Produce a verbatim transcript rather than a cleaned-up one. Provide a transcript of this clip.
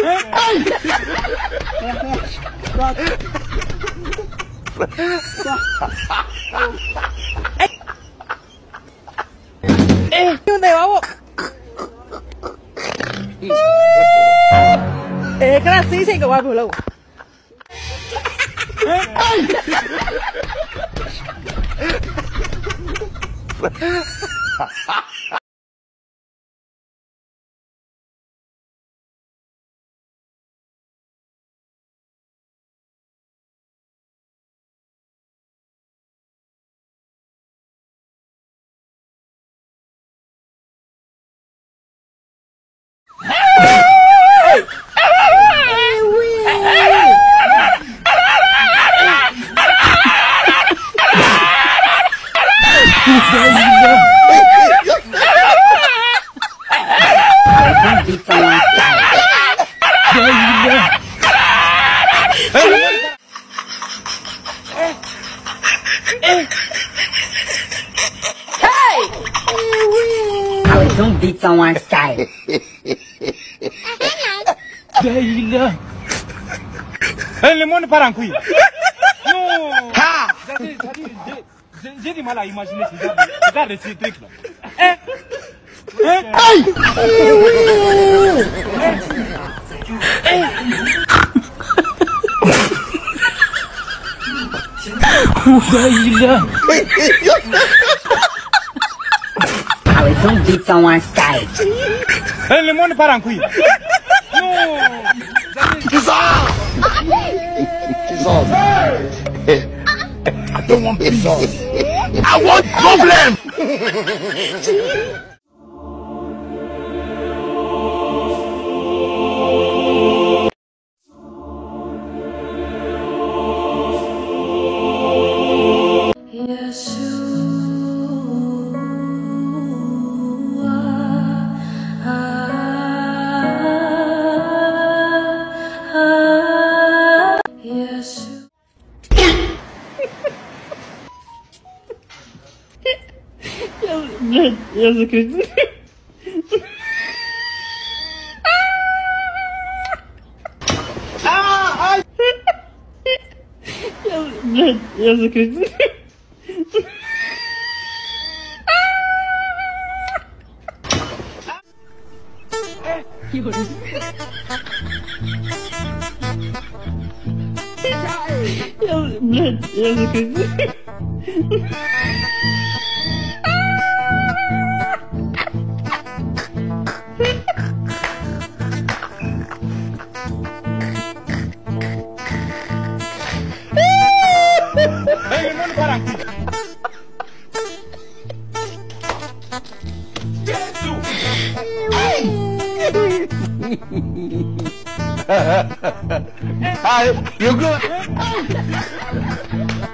Eh, yung tayo ako. Eh, kaya sisig ka wabo lang. Don't beat someone's child. Dahil na. Eh, lemon parang kuy. No. Ha. Jadi jadi jadi malah imaginasi jadi jadi si trick lah. Eh. Eh. Ay. Eh. Dahil na. Don't beat someone's child. Eh, lemon parang kuy. No. Dissolve! Dissolve. I don't want peace. I want problem! Блядь, я закричу. Блядь, я закричу. Блядь, я закричу. Hey, lemon parang kuy. Hi, you good?